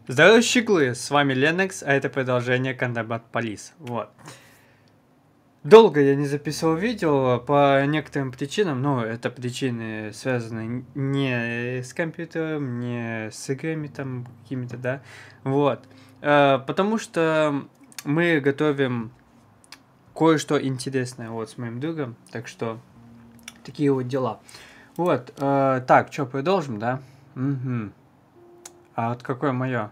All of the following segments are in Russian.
Здорово, щеглы! С вами Ленокс, а это продолжение Condemned Police. Вот. Долго я не записывал видео по некоторым причинам, но это причины связаны не с компьютером, не с играми там какими-то, да. Вот. Потому что мы готовим кое-что интересное вот с моим другом, так что такие вот дела. Вот. Так, что, продолжим, да? Угу. А вот какое мое?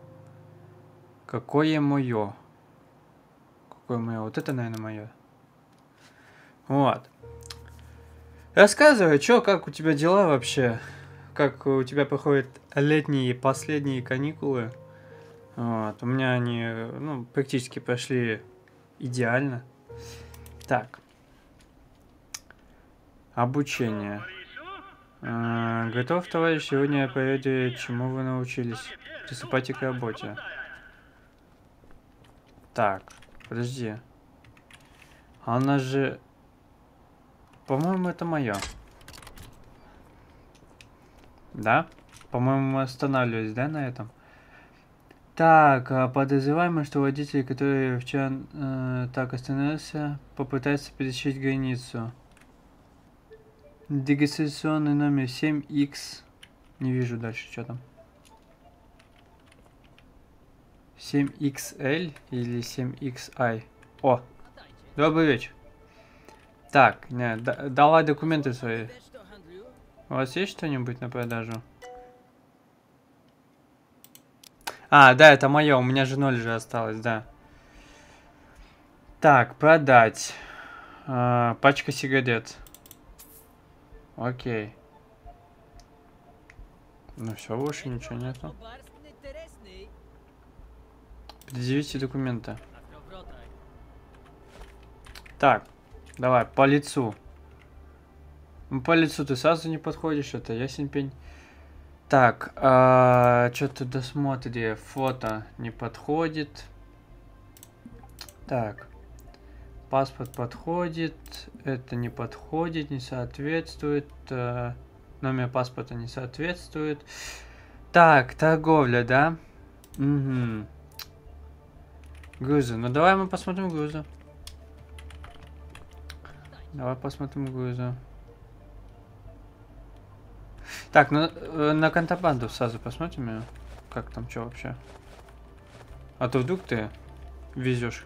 Какое мое? Какое мое? Вот это, наверное, мое. Вот. Рассказывай, чё, как у тебя дела вообще? Как у тебя проходят летние последние каникулы? Вот. У меня они, ну, практически прошли идеально. Так. Обучение. Готов, товарищ, сегодня я проверю, чему вы научились. Приступайте к работе. Так, подожди. Она же... По-моему, это мое. Да? По-моему, мы останавливались, да, на этом? Так, подозреваемый, что водитель, который вчера так остановился, попытается пересечь границу. Регистрационный номер 7X. Не вижу дальше, что там. 7XL или 7XI. О, добрый вечер. Так, не, давай документы свои. У вас есть что-нибудь на продажу? А, да, это мое, у меня же 0 же осталось, да. Так, продать. Пачка сигарет. Окей. Ну все, больше ничего нету. Предъявите документы. Так, давай, по лицу. Ну, по лицу ты сразу не подходишь, это ясен пень. Так, что-то досмотри, фото не подходит. Так, паспорт подходит, это не подходит, не соответствует. Номер паспорта не соответствует. Так, торговля, да? Угу. Грузы. Ну давай мы посмотрим грузы. Давай посмотрим грузы. Так, ну на контрабанду сразу посмотрим ее. Как там, что вообще. А то вдруг ты везешь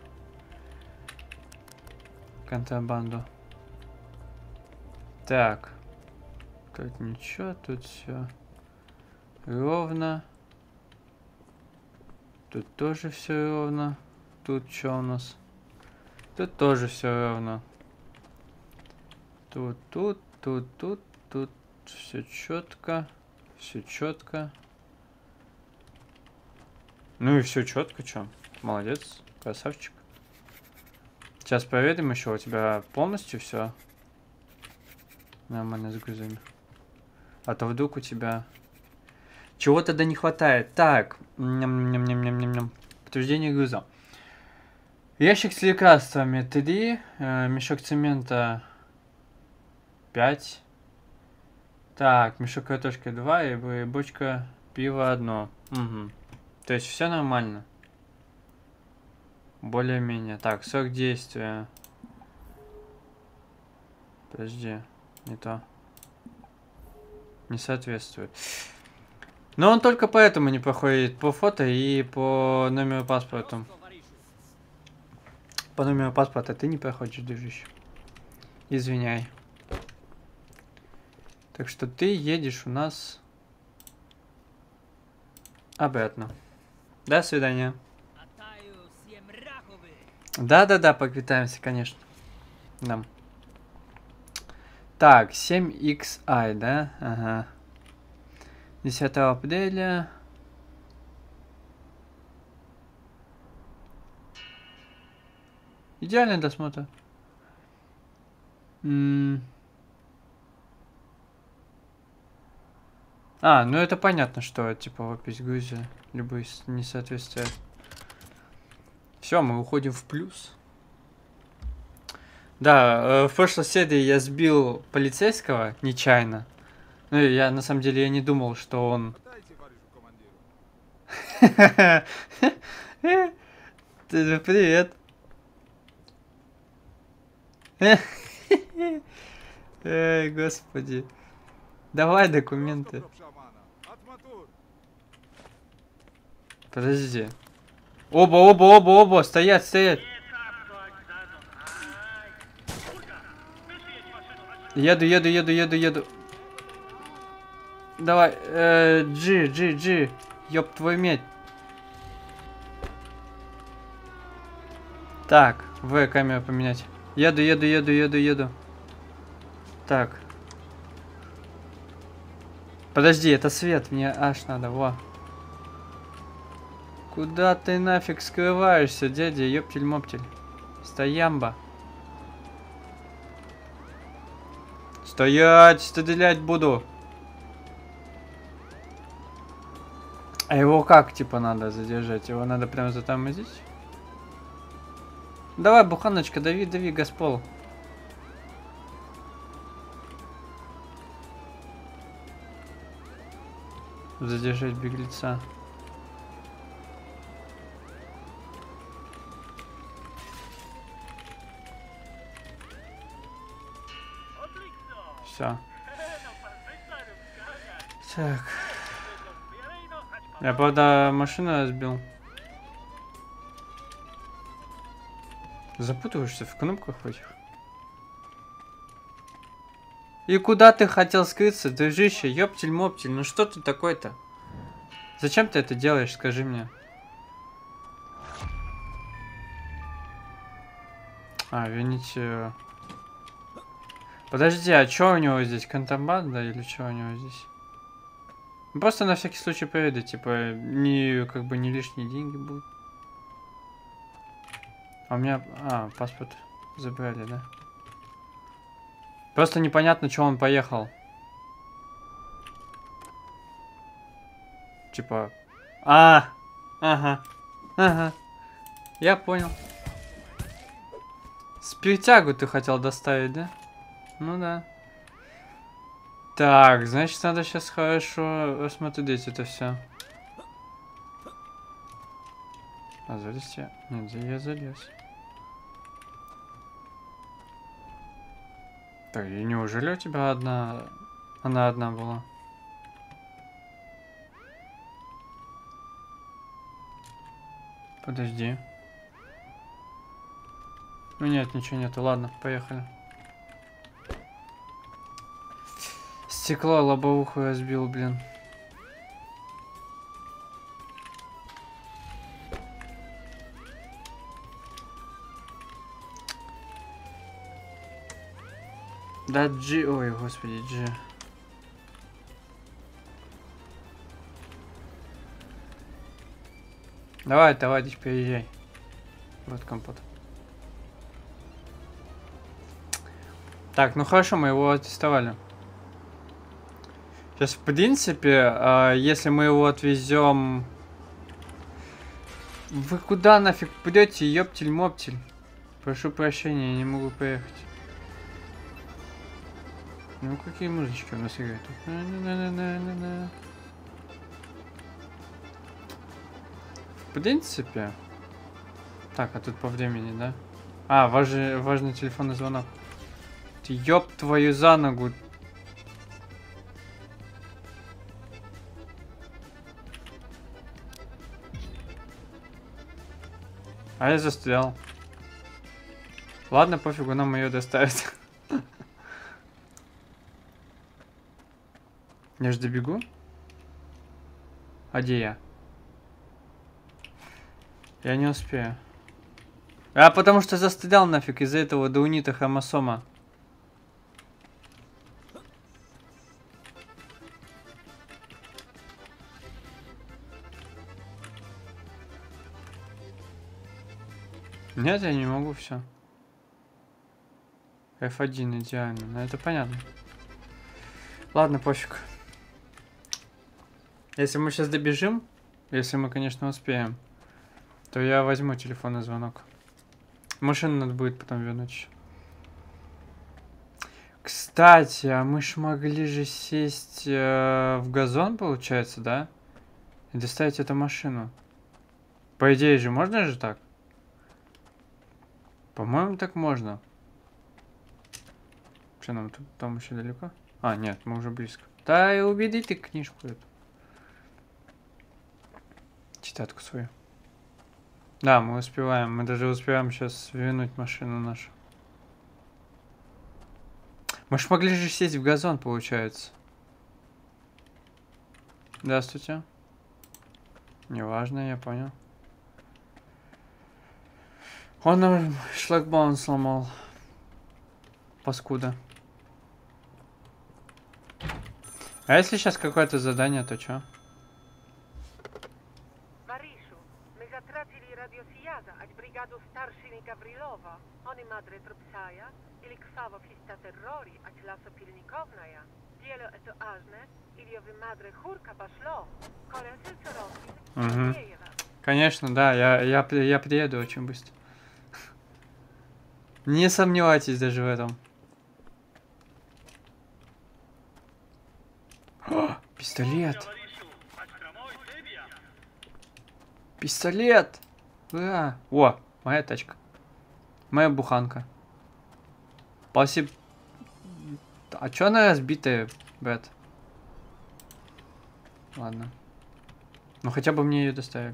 контрабанду. Так. Тут ничего, тут все ровно. Тут тоже все ровно. Тут что у нас? Тут тоже все ровно. Тут, тут все четко. Все четко. Ну и все четко, что? Молодец, красавчик. Сейчас проверим еще, у тебя полностью все нормально с грузами. А то вдруг у тебя чего-то да не хватает. Так, ням-ням-ням-ням-ням-ням. Подтверждение груза. Ящик с лекарствами 3, мешок цемента 5. Так, мешок картошки 2 и бочка пива 1. Угу. То есть все нормально. Более-менее. Так, срок действия. Подожди, не то. Не соответствует. Но он только поэтому не проходит по фото и по номеру паспорта. По номеру паспорта ты не проходишь, дружище. Извиняй. Так что ты едешь у нас обратно. До свидания. Да-да-да, поквитаемся, конечно. Да. Так, 7XI, да? Ага. 10 апреля. Идеальный досмотр. А, ну это понятно, что типа в опись грузия любые несоответствия. Все, мы уходим в плюс. Да, в прошлой серии я сбил полицейского нечаянно. Ну, я на самом деле я не думал, что он Привет. Эй, господи. Давай документы. Подожди. Оба, стоять. Еду. Давай, G. Ёб твою медь. Так, камеру поменять. Еду. Так. Подожди, это свет, мне аж надо, во. Куда ты нафиг скрываешься, дядя, ёптель-моптель? Стоямба. Стоять, стрелять буду. А его как, типа, надо задержать? Его надо прям затормозить? Давай, буханочка, дави, Госпол. Задержать беглеца. Все. Так. Я, правда, машину разбил. Запутываешься в кнопках этих. И куда ты хотел скрыться, дружище? Ёптель-моптель, ну что ты такой-то? Зачем ты это делаешь, скажи мне? Вините... Подожди, а что у него здесь? Контрабанда или что у него здесь? Просто на всякий случай проверить, типа, как бы не лишние деньги будут. А у меня... паспорт забрали, да? Просто непонятно, что он поехал. Типа... Ага. Я понял. Спиртягу ты хотел доставить, да? Ну да. Так, значит, надо сейчас хорошо рассмотреть это все. Залезть я? Нет, я залез. Так, и неужели у тебя она одна была? Подожди. Ну нет, ничего нету. Ладно, поехали. Стекло лобовуху разбил, блин. Да, G... Ой, господи, G. Давай, товарищ, переезжай. Вот компот. Так, ну хорошо, мы его аттестовали. Сейчас, в принципе, если мы его отвезем... Вы куда нафиг придете, ёптель-моптель? Прошу прощения, я не могу поехать. Ну, какие музычки у нас играют? В принципе... Так, а тут по времени, да? Важный телефонный звонок. Ты ёб твою за ногу. А я застрял. Ладно, пофигу, нам ее доставят. Я ж добегу. А где я? Я не успею. Потому что застрял нафиг из-за этого даунита хромосома. Нет, я не могу, все. F1 идеально, но это понятно. Ладно, пофиг. Если мы сейчас добежим, если мы, конечно, успеем, то я возьму телефонный звонок. Машину надо будет потом вернуть. Кстати, а мы ж могли же сесть в газон, получается, да? И доставить эту машину. По идее же, можно же так? По-моему, так можно. Что нам тут? Там еще далеко? А, нет, мы уже близко. Да и убеди ты книжку эту. Читатку свою. Да, мы успеваем. Мы даже успеваем сейчас вернуть машину нашу. Мы ж могли же сесть в газон, получается. Здравствуйте. Неважно, я понял. Он нам шлагбаум сломал. Паскуда. А если сейчас какое-то задание, то чё? Mariszu, my zatracili radiosijada, ać brigadu starszyni Gawrilowa. Oni madre trupsaja, ili krwawo fista terrori, ać lasopilnikownaja. Dielo eto ażne, ili owy madre churka baшло. Колесel Цорокин, Киева. Конечно, да, я приеду очень быстро. Не сомневайтесь даже в этом. О, пистолет! Пистолет! Ура! О, моя тачка. Моя буханка. Спасибо. А чё она разбитая, брат? Ладно. Ну хотя бы мне ее доставили.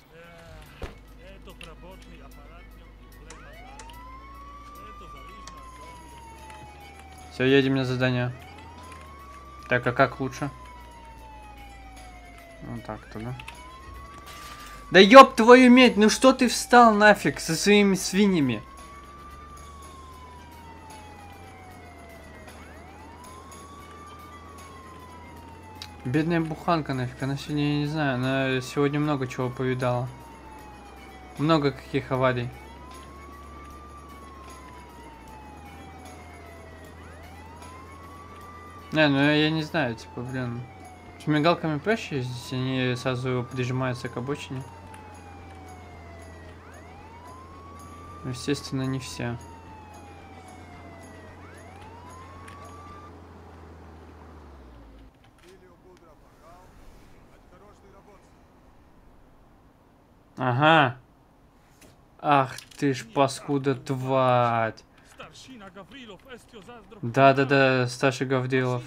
Все, едем на задание. Так, а как лучше? Вот так туда. Да ёб твою медь, ну что ты встал нафиг со своими свиньями? Бедная буханка нафиг, она сегодня, я не знаю, она сегодня много чего повидала. Много каких аварий. Не, ну я не знаю, типа, блин. С мигалками проще ездить, они сразу прижимаются к обочине. Естественно, не все. Ага. Ах ты ж паскуда тварь. Да-да-да, старший Гаврилов.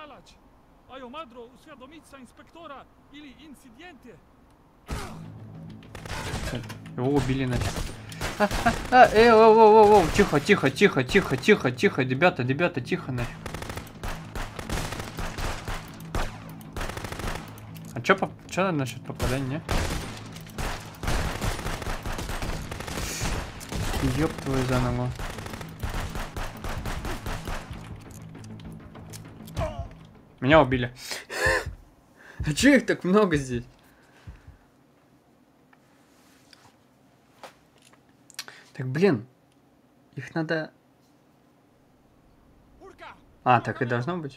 Его убили нафиг. Воу, тихо, тихо, тихо, тихо, тихо, тихо, ребята, тихо нафиг. А чё насчет попадания, не? Ёб твою за ногу. Меня убили. А чё их так много здесь? Так, блин. Их надо... А, так и должно быть.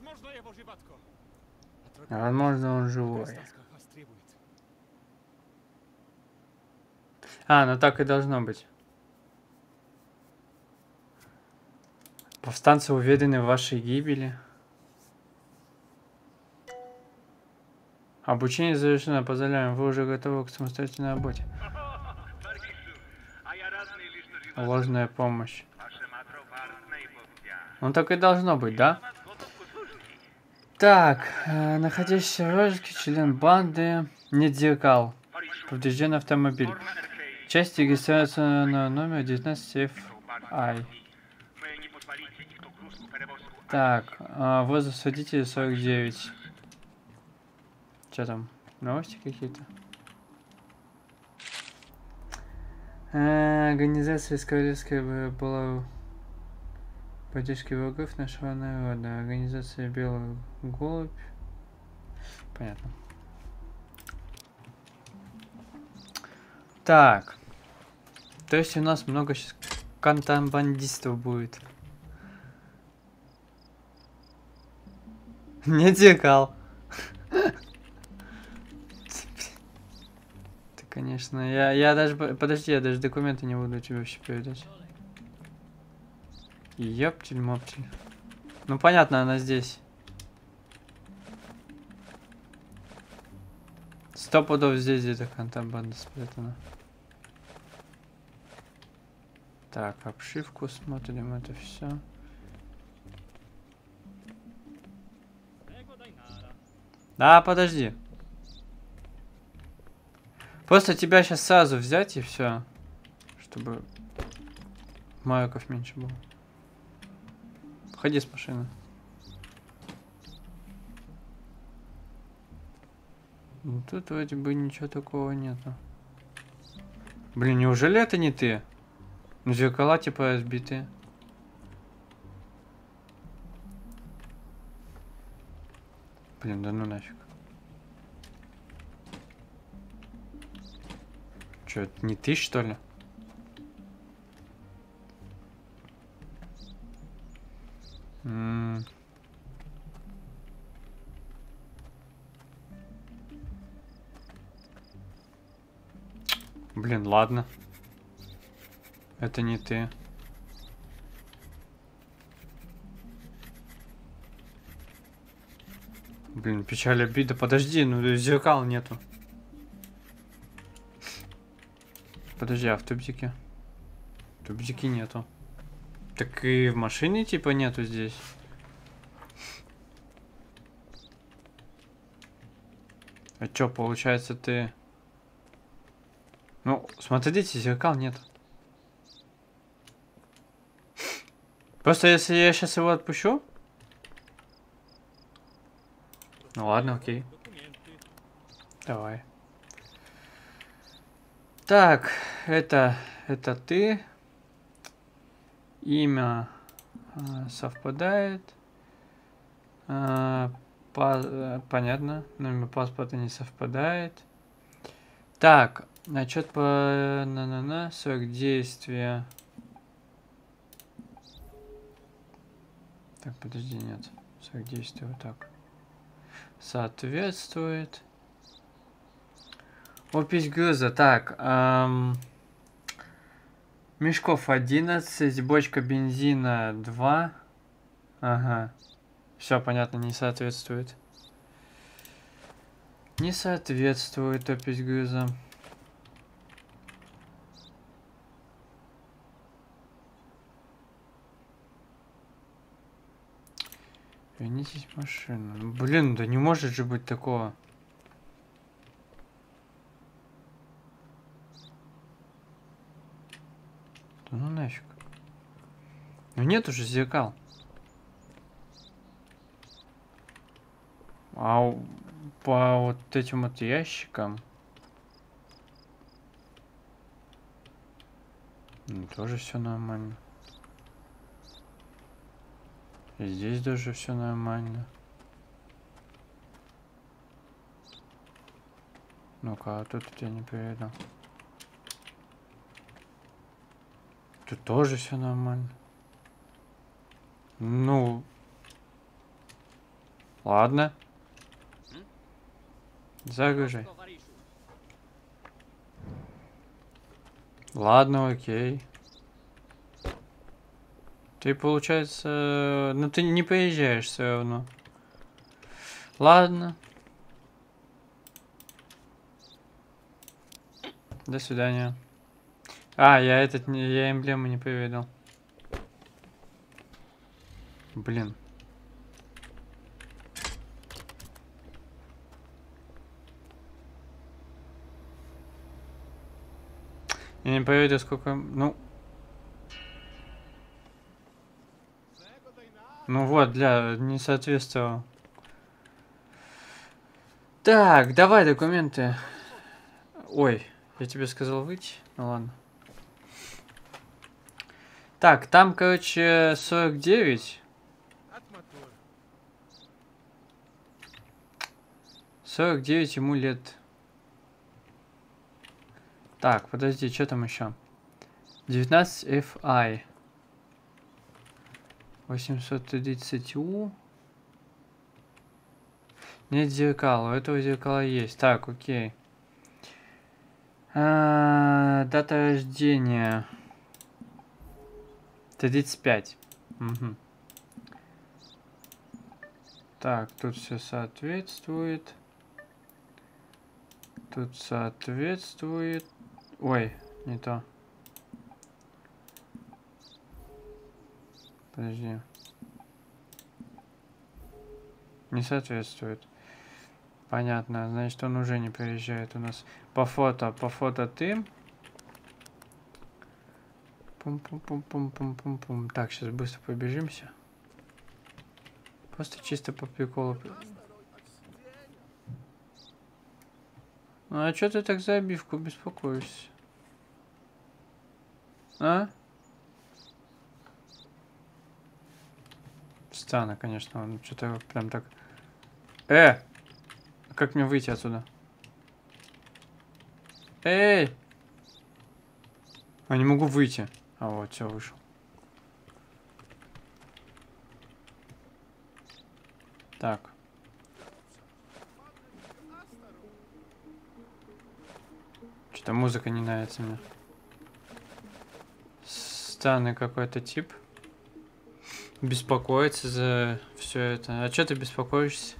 Возможно, он живой. А, ну так и должно быть. Повстанцы уверены в вашей гибели. Обучение завершено, поздравляем, вы уже готовы к самостоятельной работе. Ложная помощь. Ну так и должно быть, да? Так, находящийся в розыске член банды нет зеркал. Поврежден автомобиль. Часть регистрируется на номер 19 FI. Так, возраст водителя 49. Что там? Новости какие-то? Организация Скорецкая была поддержки врагов нашего народа. Организация Белый Голубь. Понятно. Так. То есть у нас много сейчас контрабандистов будет. Не зеркал. Ты, конечно, я даже... Подожди, я даже документы не буду тебе вообще передать. Ёптель-моптель. Ну понятно, она здесь. 100 пудов здесь где-то контрабанда спрятана. Так, обшивку смотрим, это все. Да, подожди. Просто тебя сейчас сразу взять и все, чтобы маяков меньше было. Входи с машины. Ну, тут вроде бы ничего такого нету. Блин, неужели это не ты? Ну, зеркала типа разбитые. Блин, да ну нафиг. Чё, это не ты, что ли? Блин, ладно. Это не ты. Блин, печаль, обида. Подожди, ну зеркал нету. Подожди, а в тубзике? В тубзике нету. Так и в машине типа нету здесь. А чё, получается ты... Ну, смотрите, зеркал нет. Просто если я сейчас его отпущу... Ну ладно, окей. Давай. Так, это ты. Имя совпадает. Понятно. Номер паспорта не совпадает. Так, отчет по срок действия. Так, подожди, нет. Срок действия вот так. Соответствует. Опись груза. Так, мешков 11, бочка бензина 2. Ага. Все понятно, не соответствует. Не соответствует опись груза. Вернитесь в машину. Ну, блин, да не может же быть такого. Да ну нафиг. Ну нет уже зеркал. А по вот этим вот ящикам тоже все нормально. И здесь даже все нормально. Ну-ка, а тут я не передал. Тут тоже все нормально. Ну, ладно. Загружай. Ладно, окей. Ты, получается... Ну, ты не поезжаешь все равно. Ладно. До свидания. А, я эмблему не повидал. Блин. Я не повидал, сколько... Ну вот, не соответствовало. Так, давай документы. Ой, я тебе сказал выйти. Ну ладно. Так, там, короче, 49. 49 ему лет. Так, подожди, что там еще? 19 FI. 830U. Нет зеркала, у этого зеркала есть. Так, окей. Дата рождения. 35. Угу. Так, тут все соответствует. тут соответствует... Ой, не то. Подожди. Не соответствует. Понятно, значит, он уже не приезжает у нас. По фото ты. Пум-пум-пум-пум-пум-пум-пум. Так, сейчас быстро побежимся. Просто чисто по приколу. Ну, а чё ты так за обивку беспокоишься? А? Странно, конечно, он что-то прям так... Как мне выйти отсюда? Эй! А не могу выйти. А вот, все, вышел. Так. Что-то музыка не нравится мне. Странный какой-то тип. Беспокоится за все это. А что ты беспокоишься?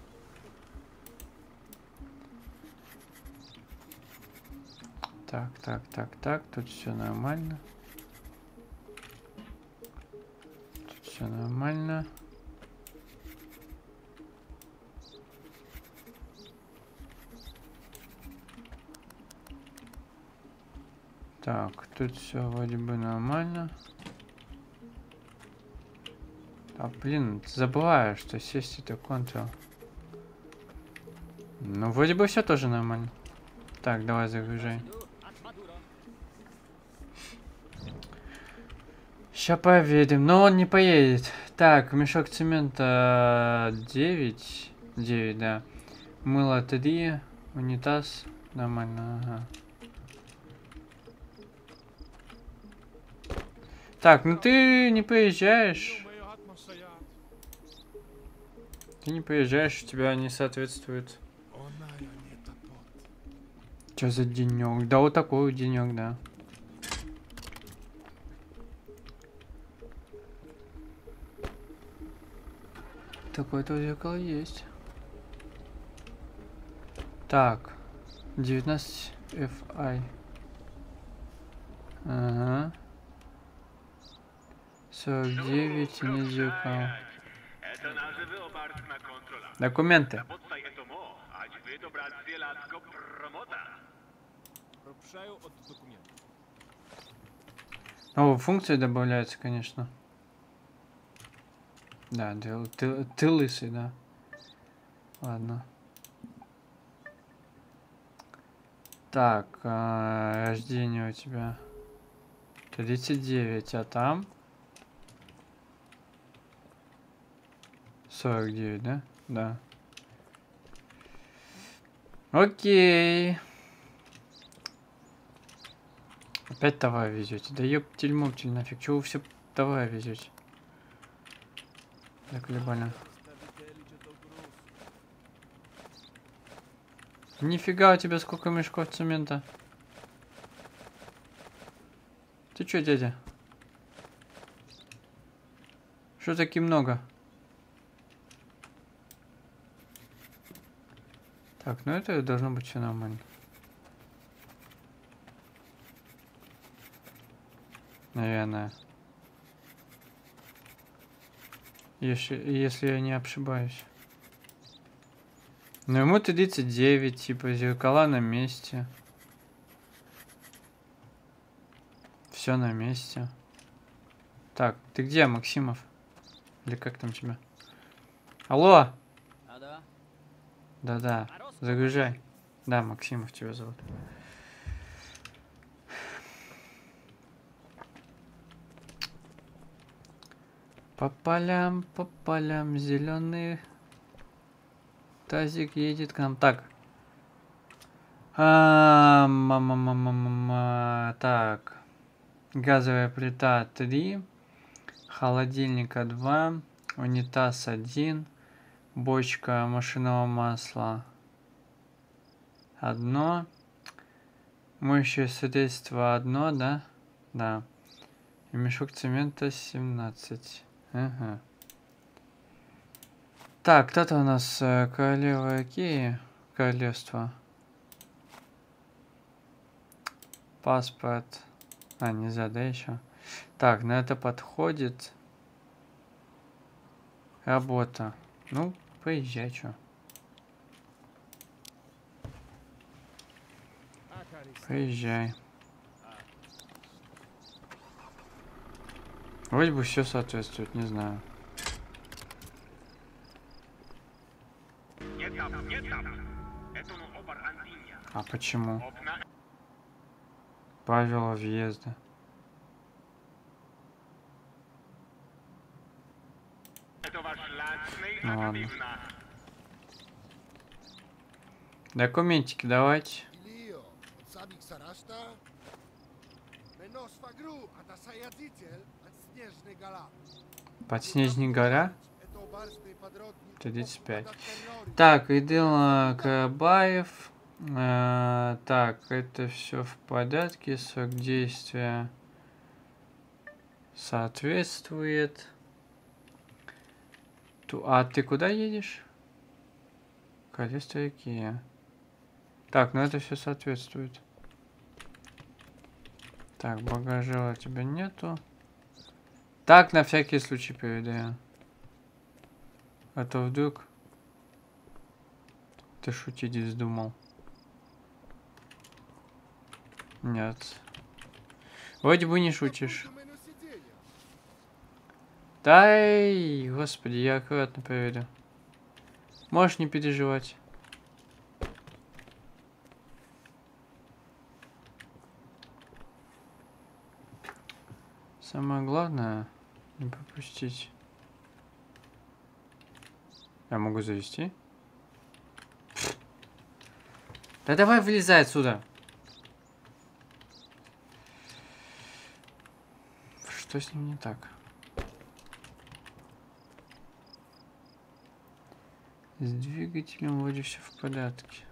Так. Тут все нормально. Тут все нормально. Так, тут все вроде бы нормально. А блин, ты забываешь, что сесть это Ctrl. Ну, вроде бы все тоже нормально. Так, давай загружай. Сейчас поедем, но он не поедет. Так, мешок цемента 9. 9, да. Мыло 3. Унитаз. Нормально, ага. Так, ну ты не поезжаешь. Ты не поезжаешь, у тебя не соответствует. Что за денек? Да, вот такой вот денек, да. Такое-то зеркало есть. Так. 19 FI. Ага. 49 не зеркало. Документы. О, функции добавляются, конечно. Да, ты лысый, да. Ладно. Так, рождение у тебя 39, а там 49, да? Да. Окей. Опять товар везете. Да ёптель-моптель нафиг. Чего вы все товар везете? Заколебали. Нифига у тебя сколько мешков цемента. Ты чё, дядя? Что таки много? Так, ну это должно быть все нормально. Наверное. Если я не ошибаюсь. Но ему 39, типа зеркала на месте. Все на месте. Так, ты где, Максимов? Или как там тебя? Алло! Да-да, загружай. Да, Максимов тебя зовут. По полям зеленый тазик едет к нам. Так. Так. Газовая плита 3. Холодильника 2. Унитаз 1. Бочка машинного масла 1. Моющее средство 1, да? Да. И мешок цемента 17. Ага. Так, кто-то у нас королева Кии. Королевство. Паспорт. А, нельзя, да, еще? Так, на это подходит. Работа. Ну, поезжай, чё. Поезжай. Вроде бы все соответствует, не знаю. А почему? Правила въезда. Ну ладно. Документики давайте. Подснежник гора? 35. Так, Идыл Карабаев. Так, это все в порядке. Срок действия соответствует. А ты куда едешь? Королевство реки. Так, ну это все соответствует. Так, багажа у тебя нету. Так, на всякий случай передаю. А то вдруг ты шутить вздумал. Нет. Вроде бы не шутишь. Дай, господи, я аккуратно проверю. Можешь не переживать. Самое главное не пропустить. Я могу завести? Да давай вылезай отсюда. Что с ним не так? С двигателем вроде все в порядке.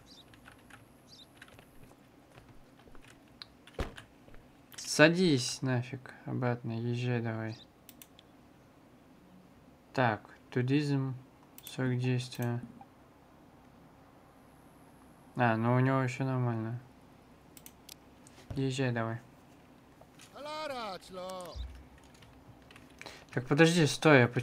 Садись нафиг обратно, езжай давай. Так, туризм, срок действия. А, ну у него еще нормально. Езжай давай. Так, подожди, стой, а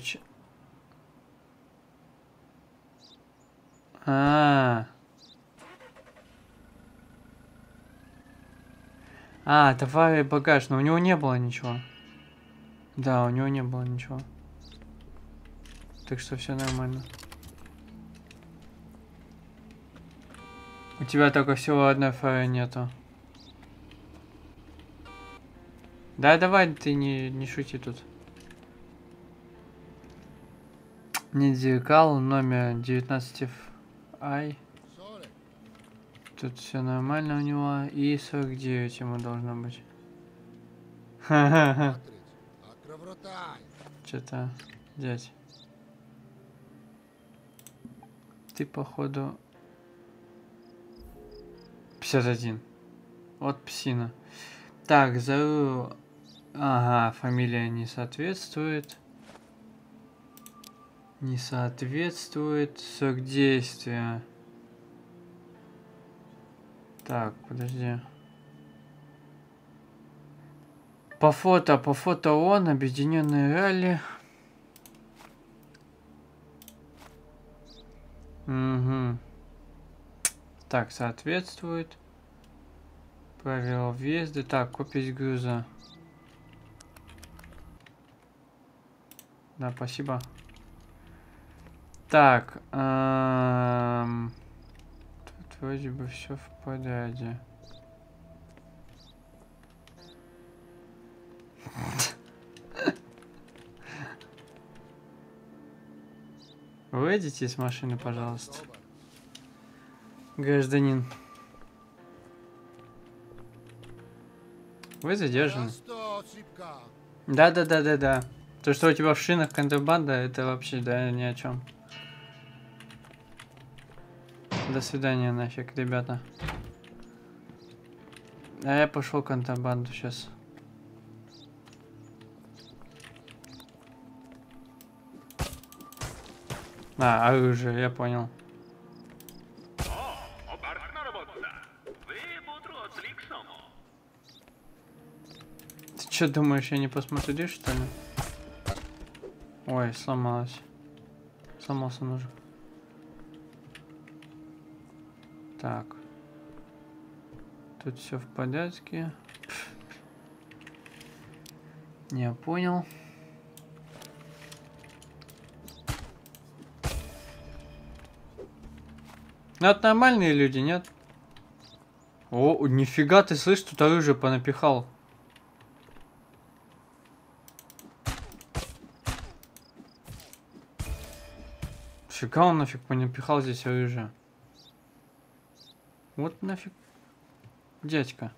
товары и багаж, но у него не было ничего. Да, у него не было ничего. Так что все нормально. У тебя только всего одной фары нету. Да, давай, ты не шути тут. Нет зеркал, номер 19I. Тут все нормально у него. И 49 ему должно быть. Ха-ха-ха. Что-то, дядь. Ты, походу... 51. Вот псина. Так, зову... Ага, фамилия не соответствует. Не соответствует. Срок действия. Так, подожди. По фото он, объединенные ралли. Угу. Так, соответствует. Правила въезда. Так, копить груза. Да, спасибо. Так. Тут вроде бы все в порядке. Выйдите из машины, пожалуйста. Гражданин. Вы задержаны. Да. То, что у тебя в шинах контрабанда, это вообще, да, ни о чем. До свидания нафиг, ребята. А я пошел контрабанду сейчас. Оружие, я понял. Ты что думаешь, я не посмотрю, что ли? Ой, сломалась. Сломался ножик. Так. Тут все в порядке. Не понял. Ну, это нормальные люди, нет? О, нифига ты, слышь, тут оружие понапихал. Фига он нафиг понапихал здесь оружие. Вот нафиг. Дядька.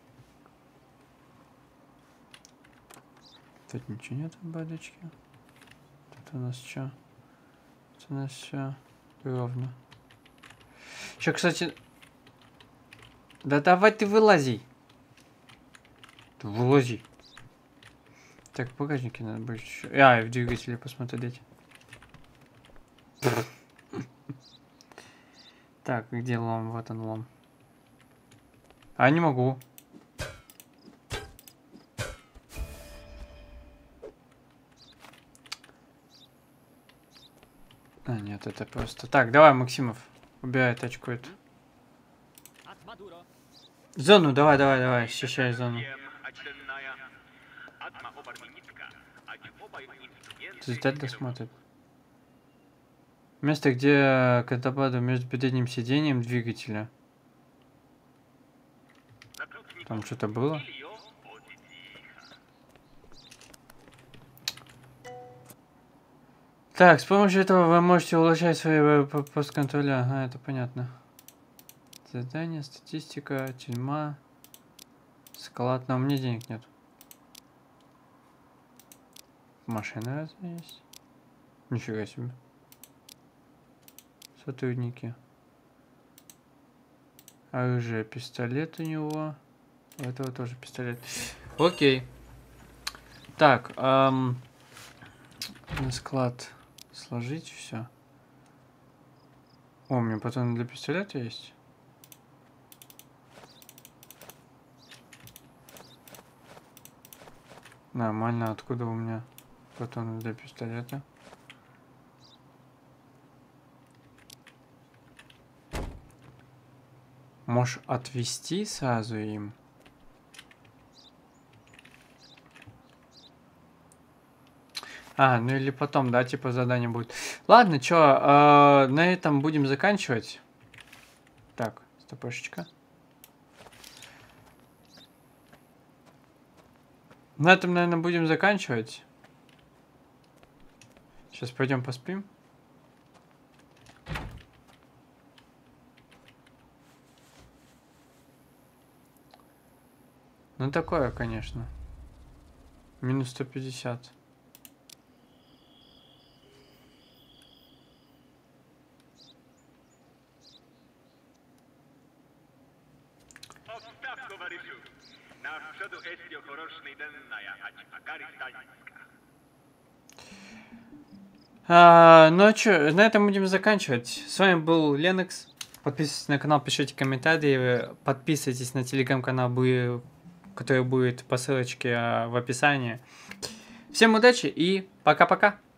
Тут ничего нет в бардачке. Тут у нас что? Тут у нас все ровно. Еще, кстати... Да давай ты вылази. Ты вылази. Так, в багажнике надо будет еще... А, и в двигателе посмотреть. Так, где лом? Вот он лом. А, не могу. А, нет, это просто... Так, давай, Максимов, убирай тачку эту. Зону, давай, ощущай зону. Результат досмотрит. Место, где контрабанда между передним сиденьем двигателя. Там что-то было? Так, с помощью этого вы можете улучшать свои постконтроля. Ага, это понятно. Задание, статистика, тюрьма, склад. Но у меня денег нет. Машина разве есть? Нифига себе. Сотрудники. Оружие, пистолет у него. У этого тоже пистолет. Окей. Так, на склад сложить все. О, у меня патроны для пистолета есть. Нормально, откуда у меня патроны для пистолета? Можешь отвезти сразу им? А, ну или потом, да, типа задание будет. Ладно, чё, на этом будем заканчивать. Так, стопошечка. На этом, наверное, будем заканчивать. Сейчас пойдем поспим. Ну такое, конечно. Минус 150. Ну а чё, на этом будем заканчивать. С вами был Ленокс. Подписывайтесь на канал, пишите комментарии, подписывайтесь на телеграм-канал, который будет по ссылочке в описании. Всем удачи и пока-пока!